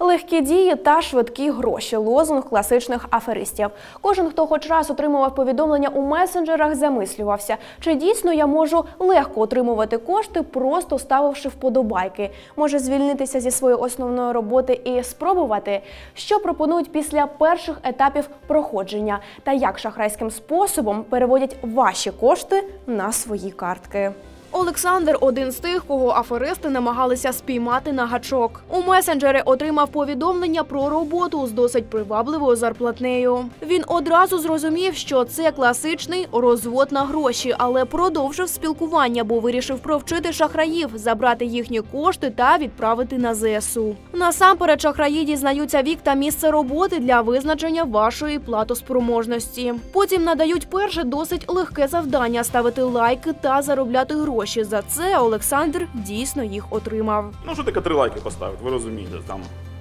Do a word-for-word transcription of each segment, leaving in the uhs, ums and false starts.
Легкі дії та швидкі гроші – лозунг класичних аферистів. Кожен, хто хоч раз отримував повідомлення у месенджерах, замислювався, чи дійсно я можу легко отримувати кошти, просто ставивши вподобайки. Може звільнитися зі своєї основної роботи і спробувати? Що пропонують після перших етапів проходження? Та як шахрайським способом переводять ваші кошти на свої картки? Олександр – один з тих, кого аферисти намагалися спіймати на гачок. У месенджери отримав повідомлення про роботу з досить привабливою зарплатнею. Він одразу зрозумів, що це класичний розвод на гроші, але продовжив спілкування, бо вирішив провчити шахраїв, забрати їхні кошти та відправити на зе ес у. Насамперед шахраї дізнаються вік та місце роботи для визначення вашої платоспроможності. Потім надають перше досить легке завдання – ставити лайки та заробляти гроші. За це Олександр дійсно їх отримав. Ну, що таке три лайки поставити, ви розумієте, там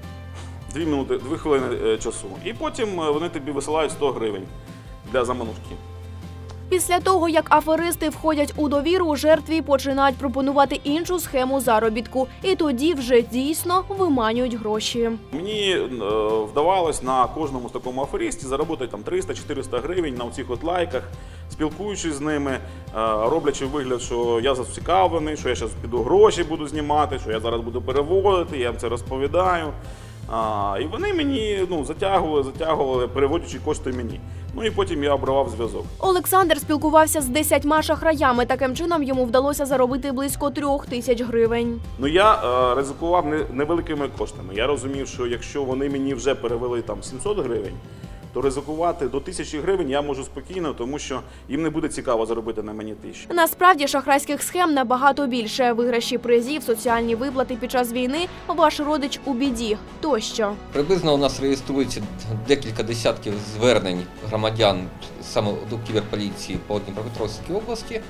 дві минути, дві хвилини часу. І потім вони тобі висилають сто гривень для заманушки. Після того, як аферисти входять у довіру, жертві починають пропонувати іншу схему заробітку. І тоді вже дійсно виманюють гроші. Мені е, вдавалось на кожному з такому аферисті заробити там триста-чотириста гривень на оцих от лайках, спілкуючись з ними, е, роблячи вигляд, що я зацікавлений, що я зараз піду гроші буду знімати, що я зараз буду переводити, я їм це розповідаю. А, і вони мені ну, затягували, затягували, переводячи кошти мені. Ну і потім я обривав зв'язок. Олександр спілкувався з десятьма шахраями. Таким чином йому вдалося заробити близько трьох тисяч гривень. Ну я е, ризикував не, невеликими коштами. Я розумів, що якщо вони мені вже перевели там сімсот гривень, то ризикувати до тисячі гривень я можу спокійно, тому що їм не буде цікаво заробити на мені тисячу. Насправді шахрайських схем набагато більше. Виграші призів, соціальні виплати під час війни, ваш родич у біді тощо. Приблизно у нас реєструється декілька десятків звернень громадян саме до кіберполіції по Дніпропетровській області.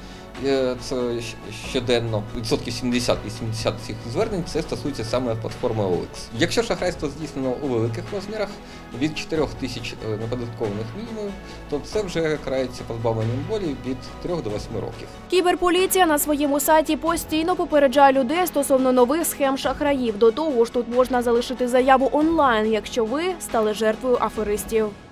Це щоденно відсотків сімдесят-вісімдесят цих звернень це стосується саме платформи о ел ікс. Якщо шахрайство здійснено у великих розмірах, від чотирьох тисяч неподаткованих мінімумів, то це вже карається позбавленням волі від трьох до восьми років. Кіберполіція на своєму сайті постійно попереджає людей стосовно нових схем шахраїв. До того ж, тут можна залишити заяву онлайн, якщо ви стали жертвою аферистів.